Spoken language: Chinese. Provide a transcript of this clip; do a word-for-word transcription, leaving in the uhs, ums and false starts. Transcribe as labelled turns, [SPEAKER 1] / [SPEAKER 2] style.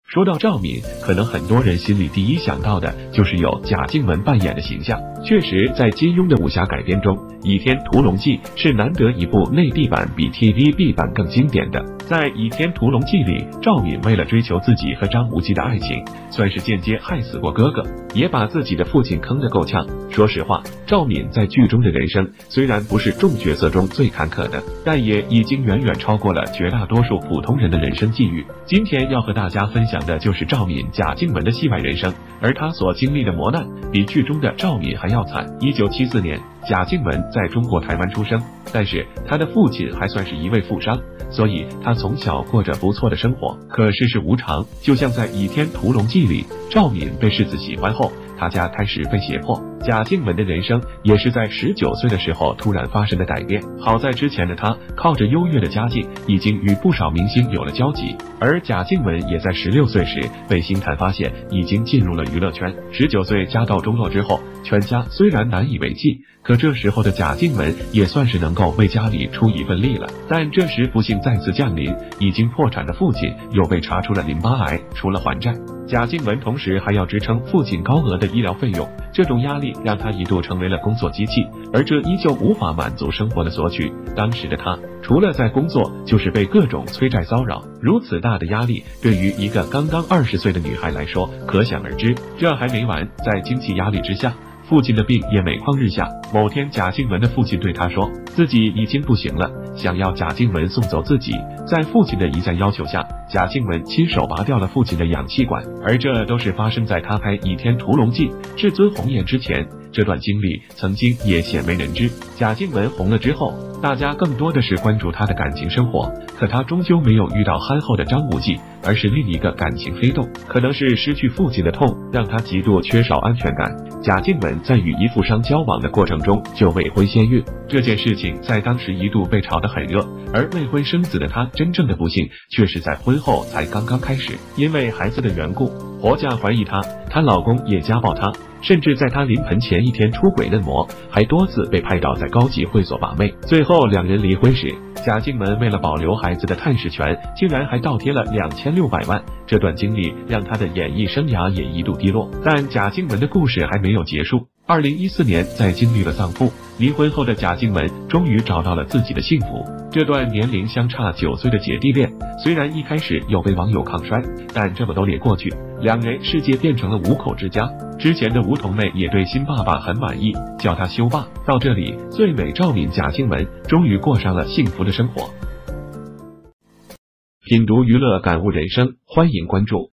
[SPEAKER 1] 说到赵敏，可能很多人心里第一想到的就是有贾静雯扮演的形象。确实，在金庸的武侠改编中，《倚天屠龙记》是难得一部内地版比 T V B 版更经典的。在《倚天屠龙记》里，赵敏为了追求自己和张无忌的爱情，算是间接害死过哥哥，也把自己的父亲坑得够呛。说实话，赵敏在剧中的人生虽然不是众角色中最坎坷的，但也已经远远超过了绝大多数普通人的人生际遇。今天要和大家分享的就是赵敏、贾静雯的戏外人生，而她所经历的磨难比剧中的赵敏还要惨。一九七四年，贾静雯在中国台湾出生，但是她的父亲还算是一位富商，所以她从小过着不错的生活。可世事无常，就像在《倚天屠龙记》里，赵敏被世子喜欢后，他家开始被胁迫。贾静雯的人生也是在十九岁的时候突然发生的改变。好在之前的她靠着优越的家境，已经与不少明星有了交集，而贾静雯也在十六岁时被星探发现，已经进入了娱乐圈。十九岁家道中落之后，全家虽然难以为继，可这时候的贾静雯也算是能够为家里出一份力了。但这时不幸再次降临，已经破产的父亲又被查出了淋巴癌，除了还债，贾静雯同时还要支撑父亲高额的医疗费用，这种压力让她一度成为了工作机器，而这依旧无法满足生活的索取。当时的她除了在工作，就是被各种催债骚扰，如此大的压力对于一个刚刚二十岁的女孩来说可想而知。这还没完，在经济压力之下，父亲的病也每况日下。某天，贾静雯的父亲对他说，自己已经不行了，想要贾静雯送走自己。在父亲的一再要求下，贾静雯亲手拔掉了父亲的氧气管，而这都是发生在他拍《倚天屠龙记》至尊红颜之前。这段经历曾经也鲜为人知。贾静雯红了之后，大家更多的是关注她的感情生活，可她终究没有遇到憨厚的张无忌，而是另一个感情黑洞。可能是失去父亲的痛，让她极度缺少安全感。贾静雯在与一富商交往的过程中就未婚先孕，这件事情在当时一度被炒得很热，而未婚生子的她真正的不幸却是在婚后才刚刚开始。因为孩子的缘故，婆家怀疑她，她老公也家暴她，甚至在她临盆前一天出轨嫩模，还多次被拍到在高级会所把妹。最后两人离婚时，贾静雯为了保留孩子的探视权，竟然还倒贴了两千六百万。这段经历让她的演艺生涯也一度低落。但贾静雯的故事还没有结束。二零一四年，在经历了丧父、离婚后的贾静雯终于找到了自己的幸福。这段年龄相差九岁的姐弟恋，虽然一开始有被网友抗衰，但这么多年过去，两人世界变成了五口之家。之前的梧桐妹也对新爸爸很满意，叫他修爸。到这里，最美赵敏、贾静雯终于过上了幸福的生活。品读娱乐，感悟人生，欢迎关注。